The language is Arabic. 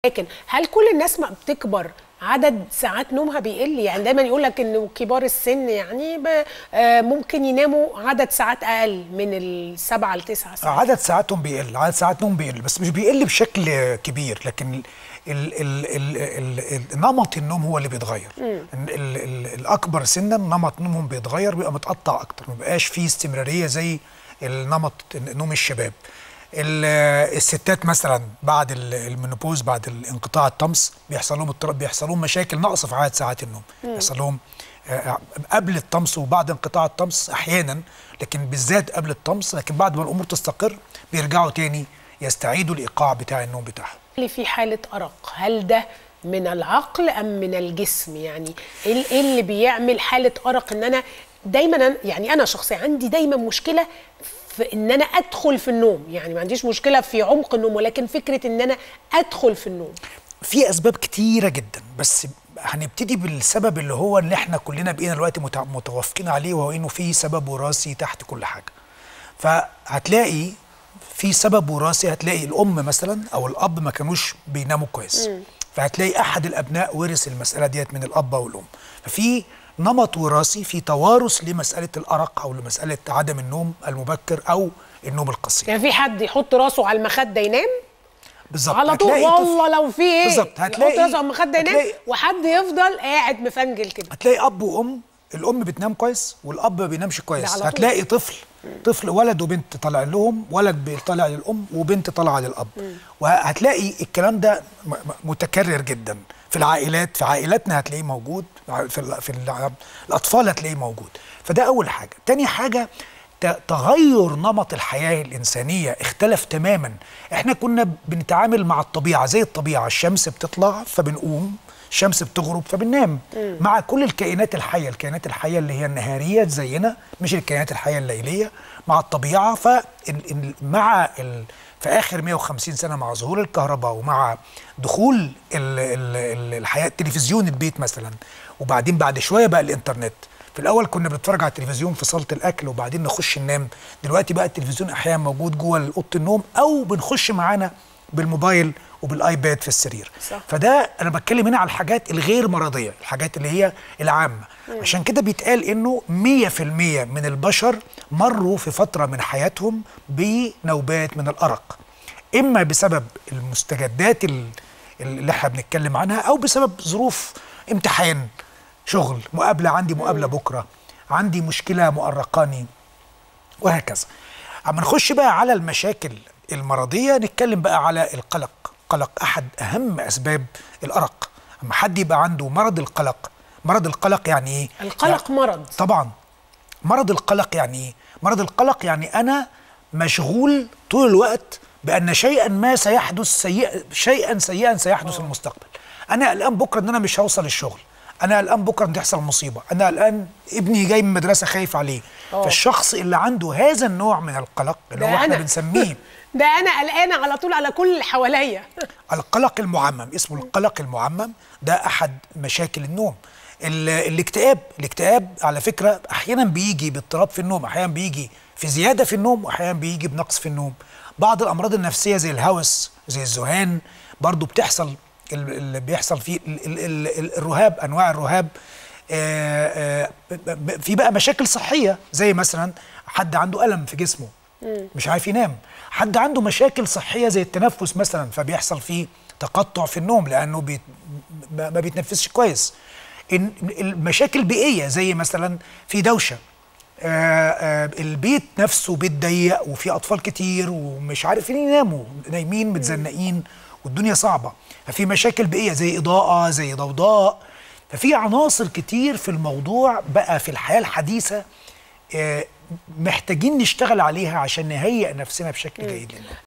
لكن هل كل الناس ما بتكبر عدد ساعات نومها بيقل؟ يعني دايما يقول لك انه كبار السن يعني ممكن يناموا عدد ساعات اقل من ال7 ل9 ساعات. عدد ساعاتهم بيقل، عدد ساعات نوم بيقل، بس مش بيقل بشكل كبير، لكن نمط النوم هو اللي بيتغير. الاكبر سنا نمط نومهم بيتغير، بيبقى متقطع اكتر، ما بيبقاش فيه استمراريه زي النمط نوم الشباب. الستات مثلا بعد المينوبوز، بعد انقطاع الطمس، بيحصل لهم مشاكل، نقص في عدد ساعات النوم. بيحصل لهم قبل الطمس وبعد انقطاع الطمس احيانا، لكن بالذات قبل الطمس، لكن بعد ما الامور تستقر بيرجعوا تاني يستعيدوا الايقاع بتاع النوم بتاعهم. اللي في حاله ارق، هل ده من العقل ام من الجسم؟ يعني ايه اللي بيعمل حاله ارق؟ ان انا دايما، يعني انا شخصيا عندي دايما مشكله في ان انا ادخل في النوم. يعني ما عنديش مشكله في عمق النوم، ولكن فكره ان انا ادخل في النوم. في اسباب كتيره جدا، بس هنبتدي بالسبب اللي هو اللي احنا كلنا بقينا دلوقتي متوافقين عليه، وهو انه في سبب وراثي تحت كل حاجه. فهتلاقي في سبب وراثي، هتلاقي الام مثلا او الاب ما كانوش بيناموا كويس، فهتلاقي احد الابناء ورث المساله ديت من الاب او الام. ففي نمط وراثي، في توارث لمساله الارق او لمساله عدم النوم المبكر او النوم القصير. يعني في حد يحط راسه على المخده ينام بالظبط على طول، والله لو في ايه بالظبط هتلاقي يحط راسه على المخده ينام، وحد يفضل قاعد مفنجل كده. هتلاقي اب وام، الام بتنام كويس والاب ما بينامش كويس. هتلاقي طفل ولد وبنت طالع لهم، ولد طالع للام وبنت طالعه للاب. وهتلاقي الكلام ده متكرر جدا في العائلات، في عائلاتنا هتلاقيه موجود، في الاطفال هتلاقيه موجود. فده اول حاجه. تاني حاجه، تغير نمط الحياه الانسانيه اختلف تماما. احنا كنا بنتعامل مع الطبيعه زي الطبيعه، الشمس بتطلع فبنقوم، الشمس بتغرب فبننام. مع كل الكائنات الحيه، الكائنات الحيه اللي هي النهاريه زينا، مش الكائنات الحيه الليليه، مع الطبيعه. في اخر 150 سنه مع ظهور الكهرباء ومع دخول الحياه، التلفزيون البيت مثلا، وبعدين بعد شويه بقى الانترنت. في الاول كنا بنتفرج على التلفزيون في صاله الاكل وبعدين نخش ننام. دلوقتي بقى التلفزيون احيانا موجود جوه اوضه النوم، او بنخش معانا بالموبايل وبالايباد في السرير. صح. فده انا بتكلم هنا على الحاجات الغير مرضيه، الحاجات اللي هي العامه. عشان كده بيتقال انه 100% من البشر مروا في فتره من حياتهم بنوبات من الارق، اما بسبب المستجدات اللي احنا بنتكلم عنها، او بسبب ظروف امتحان، شغل، مقابله، عندي مقابله بكره، عندي مشكله مؤرقاني، وهكذا. اما نخش بقى على المشاكل المرضيه، نتكلم بقى على القلق. القلق احد اهم اسباب الارق. اما حد يبقى عنده مرض القلق، مرض القلق يعني ايه؟ القلق يعني مرض طبعا. مرض القلق يعني ايه؟ مرض القلق يعني انا مشغول طول الوقت بان شيئا ما سيحدث، شيئا سيئا سيحدث في المستقبل. انا قلقان بكره ان انا مش هوصل الشغل، انا قلقان بكره ان تحصل مصيبه، انا قلقان ابني جاي من المدرسه خايف عليه. فالشخص اللي عنده هذا النوع من القلق اللي هو احنا بنسميه ده انا قلقانه على طول على كل اللي حواليا. القلق المعمم، اسمه القلق المعمم. ده احد مشاكل النوم. الاكتئاب على فكره احيانا بيجي باضطراب في النوم، احيانا بيجي في زياده في النوم، واحيانا بيجي بنقص في النوم. بعض الامراض النفسيه زي الهوس، زي الذهان، برضو بتحصل، اللي بيحصل فيه الرهاب، انواع الرهاب. في بقى مشاكل صحيه، زي مثلا حد عنده الم في جسمه مش عارف ينام، حد عنده مشاكل صحيه زي التنفس مثلا، فبيحصل فيه تقطع في النوم لانه ما بيتنفسش كويس. المشاكل بيئيه، زي مثلا في دوشه، البيت نفسه بيت ضيق وفي اطفال كتير ومش عارفين يناموا، نايمين متزنقين والدنيا صعبه. ففي مشاكل بيئيه زي اضاءه، زي ضوضاء. ففي عناصر كتير في الموضوع بقى في الحياه الحديثه محتاجين نشتغل عليها عشان نهيئ نفسنا بشكل جيد للنوم.